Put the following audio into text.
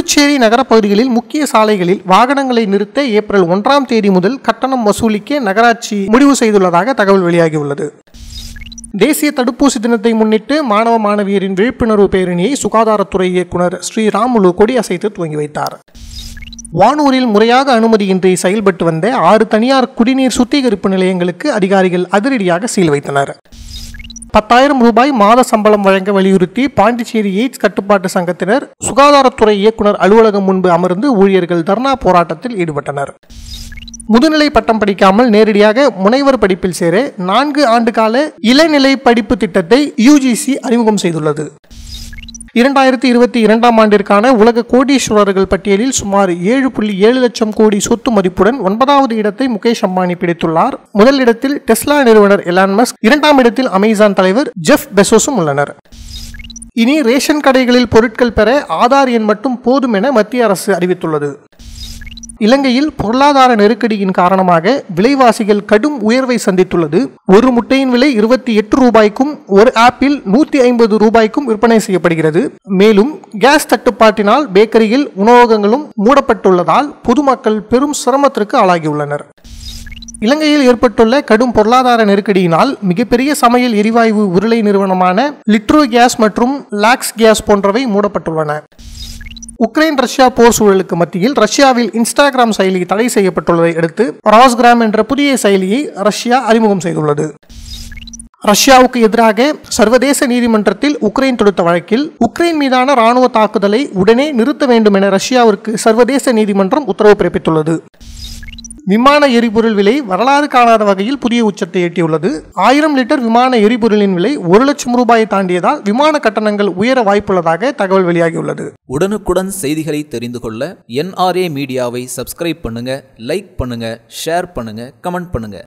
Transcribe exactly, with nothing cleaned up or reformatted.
புதுச்சேரி நகர பகுதிகளில் முக்கிய சாலைகளில் வாகனங்களை நிறுத்த ஏப்ரல் ஒன்றாம் தேதி முதல் கட்டணம் வசூலிக்க நகராட்சி முடிவு செய்துள்ளதாக தகவல் வெளியாகியுள்ளது. தேசிய தடுப்பூசி தினத்தை முன்னிட்டு மாணவ மாணவியரின் விழிப்புணர்வு பேரணியை சுகாதாரத்துறை இயக்குநர் ஸ்ரீராமுலு கொடியசைத்து துவங்கி வைத்தார். வானூரில் முறையாக அனுமதியின்றி செயல்பட்டு வந்த ஆறு தனியார் குடிநீர் சுத்திகரிப்பு நிலையங்களுக்கு அதிகாரிகள் அதிரடியாக சீல் வைத்தனர். பத்தாயிரம் ரூபாய் மாத சம்பளம் வழங்க வலியுறுத்தி பாண்டிச்சேரி எய்ட்ஸ் கட்டுப்பாட்டு சங்கத்தினர் சுகாதாரத்துறை இயக்குநர் அலுவலகம் முன்பு அமர்ந்து ஊழியர்கள் தர்ணா போராட்டத்தில் ஈடுபட்டனர். முதுநிலை பட்டம் படிக்காமல் நேரடியாக முனைவர் படிப்பில் சேர நான்கு ஆண்டு கால இளநிலை படிப்பு திட்டத்தை யுஜிசி அறிமுகம் செய்துள்ளது. இரண்டாயிரத்தி இருபத்தி இரண்டாம் ஆண்டிற்கான உலக கோடீஸ்வரர்கள் பட்டியலில் சுமார் ஏழு புள்ளி ஏழு லட்சம் கோடி சொத்து மதிப்புடன் ஒன்பதாவது இடத்தை முகேஷ் அம்பானி பிடித்துள்ளார். முதல் இடத்தில் டெஸ்லா நிறுவனர் எலான் மஸ்க், இரண்டாம் இடத்தில் அமேசான் தலைவர் ஜெஃப் பெசோஸும் உள்ளனர். இனி ரேஷன் கடைகளில் பொருட்கள் பெற ஆதார் எண் மட்டும் போதும் என மத்திய அரசு அறிவித்துள்ளது. இலங்கையில் பொருளாதார நெருக்கடியின் காரணமாக விலைவாசிகள் கடும் உயர்வை சந்தித்துள்ளது. ஒரு முட்டையின் விலை இருபத்தி எட்டு ரூபாய்க்கும் ஒரு ஆப்பிள் நூத்தி ஐம்பது ரூபாய்க்கும் விற்பனை செய்யப்படுகிறது. மேலும் கேஸ் தட்டுப்பாட்டினால் பேக்கரியில் உணவகங்களும் மூடப்பட்டுள்ளதால் பொதுமக்கள் பெரும் சிரமத்திற்கு ஆளாகியுள்ளனர். இலங்கையில் ஏற்பட்டுள்ள கடும் பொருளாதார நெருக்கடியினால் மிகப்பெரிய சமையல் எரிவாயு உருளை நிறுவனமான லிட்ரோ கேஸ் மற்றும் லாக்ஸ் கேஸ் போன்றவை மூடப்பட்டுள்ளன. உக்ரைன் ரஷ்யா போர் சூழலுக்கு மத்தியில் ரஷ்யாவில் இன்ஸ்டாகிராம் செயலி தடை செய்யப்பட்டுள்ளதை அடுத்து ராஸ்கிராம் என்ற புதிய செயலியை ரஷ்யா அறிமுகம் செய்துள்ளது. ரஷ்யாவுக்கு எதிராக சர்வதேச நீதிமன்றத்தில் உக்ரைன் தொடுத்த வழக்கில் உக்ரைன் மீதான ராணுவ தாக்குதலை உடனே நிறுத்த வேண்டும் என ரஷ்யாவிற்கு சர்வதேச நீதிமன்றம் உத்தரவு பிறப்பித்துள்ளது. விமான எரிபொருள் விலை வரலாறு காணாத வகையில் புதிய உச்சத்தை எட்டியுள்ளது. ஆயிரம் லிட்டர் விமான எரிபொருளின் விலை ஒரு லட்சம் ரூபாயை தாண்டியதால் விமான கட்டணங்கள் உயர வாய்ப்புள்ளதாக தகவல் வெளியாகியுள்ளது. உடனுக்குடன் செய்திகளை தெரிந்து கொள்ள என் ஆர் ஏ மீடியாவை சப்ஸ்கிரைப் பண்ணுங்க, லைக் பண்ணுங்க, ஷேர் பண்ணுங்க, கமெண்ட் பண்ணுங்க.